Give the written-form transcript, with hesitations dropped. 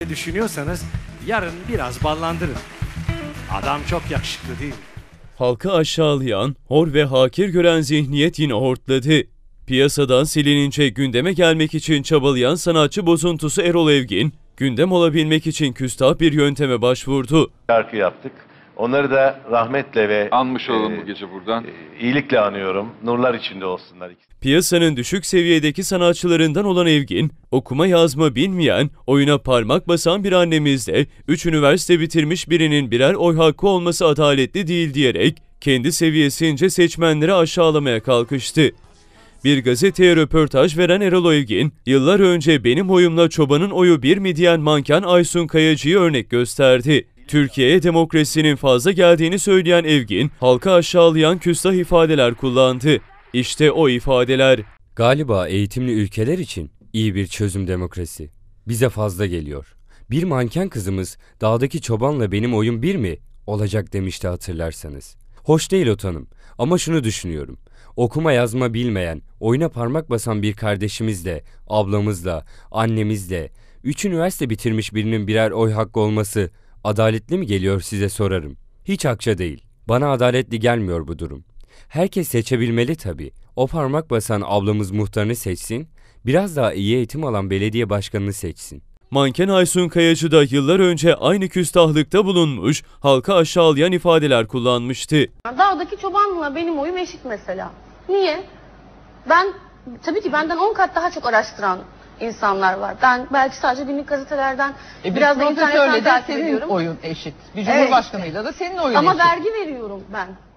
düşünüyorsanız yarın biraz ballandırın. Adam çok yakışıklı değil mi? Halkı aşağılayan, hor ve hakir gören zihniyet yine hortladı. Piyasadan silinince gündeme gelmek için çabalayan sanatçı bozuntusu Erol Evgin, gündem olabilmek için küstah bir yönteme başvurdu. Şarkı yaptık. Onları da rahmetle ve anmış olalım bu gece buradan. İyilikle anıyorum. Nurlar içinde olsunlar. Piyasanın düşük seviyedeki sanatçılarından olan Evgin, okuma yazma bilmeyen, oyuna parmak basan bir annemizde 3 üniversite bitirmiş birinin birer oy hakkı olması adaletli değil diyerek kendi seviyesince seçmenleri aşağılamaya kalkıştı. Bir gazeteye röportaj veren Erol Evgin, yıllar önce benim oyumla çobanın oyu bir mi diyen manken Aysun Kayacı'yı örnek gösterdi. Türkiye'ye demokrasinin fazla geldiğini söyleyen Evgin, halka aşağılayan küstah ifadeler kullandı. İşte o ifadeler. Galiba eğitimli ülkeler için iyi bir çözüm demokrasi. Bize fazla geliyor. Bir manken kızımız dağdaki çobanla benim oyum bir mi olacak demişti hatırlarsanız. Hoş değil o tanım ama şunu düşünüyorum. Okuma yazma bilmeyen, oyuna parmak basan bir kardeşimizle, ablamızla, annemizle, 3 üniversite bitirmiş birinin birer oy hakkı olması adaletli mi geliyor size sorarım. Hiç akça değil. Bana adaletli gelmiyor bu durum. Herkes seçebilmeli tabii. O parmak basan ablamız muhtarını seçsin, biraz daha iyi eğitim alan belediye başkanını seçsin. Manken Aysun Kayacı da yıllar önce aynı küstahlıkta bulunmuş, halka aşağılayan ifadeler kullanmıştı. Dağdaki çobanla benim oyum eşit mesela. Niye? Tabii ki benden 10 kat daha çok araştıran insanlar var. Ben belki sadece günlük gazetelerden biraz da internetten takip ediyorum. Senin oyun eşit. Bir cumhurbaşkanıyla da senin oyun ama eşit. vergi veriyorum ben.